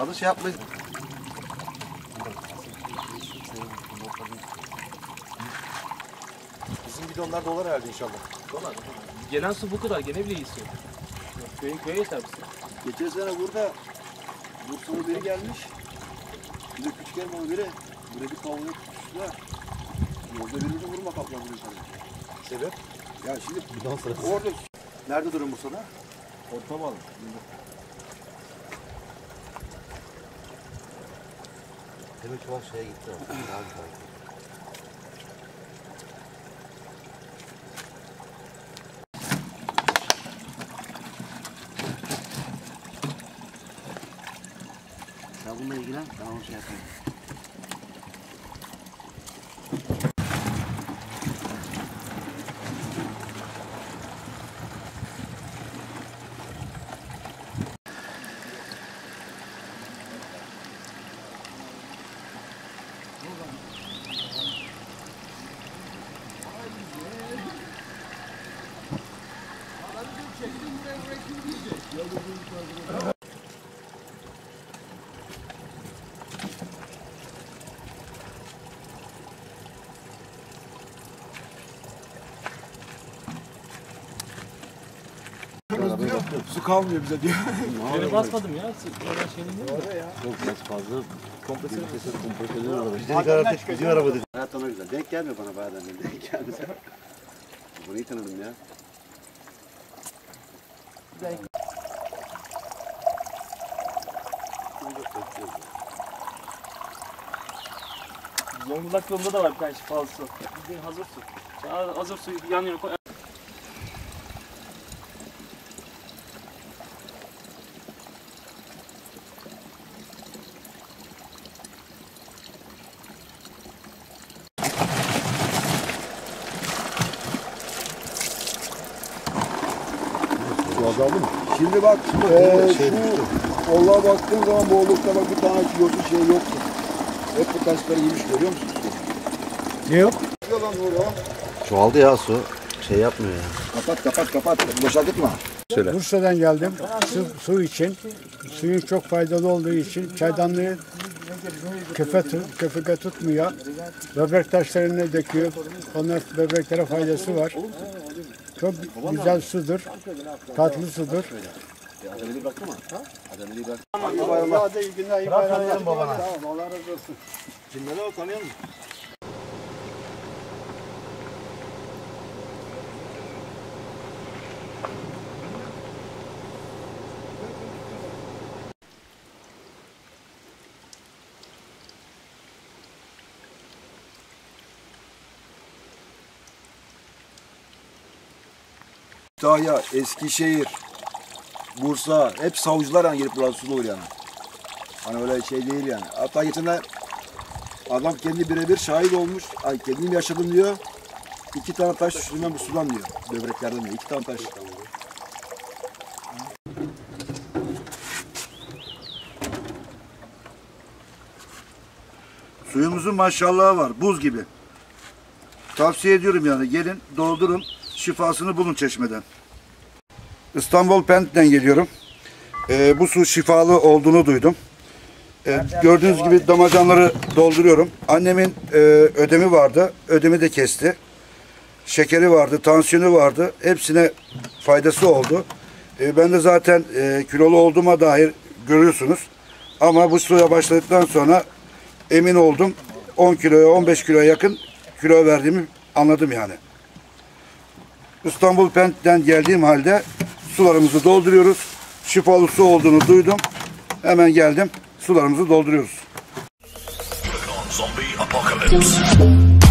fazla şey yapmayız. Bizim bidonlar dolar herhalde inşallah. Dolar. Gelen su bu kadar. Gene bile iyisi. Köye yeter bize. Geçen sene burada Bursalı biri gelmiş. Bir de küçük elmalı biri. Buraya bir kavga tutmuşlar. Yolda birini vurma kaplan buraya sana. Sebep? Ya şimdi Bidon sırası. orada nerede durum Bursa'da? Orta bağlı. Demek ki var şeye gitti. Sen bununla ilgilen, ben onu şey yapayım. Su kalmıyor bize diyor. Freni basmadım ya. Oradan şeyini mi? Çok biraz fazla Kompresör. kompresör araba. Bizim araba dedi. Hayat ona güzel. Denk gelmiyor bana bazen. Denk gelmiyor. Burayı tanıdım ya. Zonguldak yolunda da var bir tane şifalı su. Bildiğin hazır su. Hazır suyu yan yana koy. Su azaldı mı? Şimdi bak, şey şu Allah'a baktığın zaman bu olukta bak bir tane yosun şey yoktu. Hep bu taşları yemiş görüyor musun? Ne yok? Lan Nuro. Çoğaldı ya su. Şey yapmıyor ya. Kapat. Boşaltma. Bursa'dan geldim su için. Suyun çok faydalı olduğu için çaydanlığı köpüğe tutmuyor. Böbrek taşlarını döküyor. Onlar böbreklere faydası var. Çok güzel sudur. Tatlı sudur. Hadi iyi günler, iyi bayramlar. Babana. Tamam, Allah razı olsun. Kimleri o tanıyor musun? Kütahya, Eskişehir, Bursa, hep savcılar yani gelip burası su olur yani. Hani öyle şey değil yani. Hatta geçenler adam kendi birebir şahit olmuş. Ay kendim yaşadım diyor. 2 tane taş düştüm ben bu sudan diyor. Böbreklerden diyor. 2 tane taş. Suyumuzun maşallahı var. Buz gibi. Tavsiye ediyorum yani. Gelin doldurun. Şifasını bulun çeşmeden. İstanbul Pendik'ten geliyorum. Bu su şifalı olduğunu duydum. Gördüğünüz gibi damacanları dolduruyorum. Annemin ödemi vardı. Ödemi de kesti. Şekeri vardı, tansiyonu vardı. Hepsine faydası oldu. Ben de zaten kilolu olduğuma dair görüyorsunuz. Ama bu suya başladıktan sonra emin oldum. 10 kiloya, 15 kiloya yakın kilo verdiğimi anladım yani. İstanbul Pendik'ten geldiğim halde sularımızı dolduruyoruz. Şifalı su olduğunu duydum. Hemen geldim. Sularımızı dolduruyoruz. Zombie apocalypse.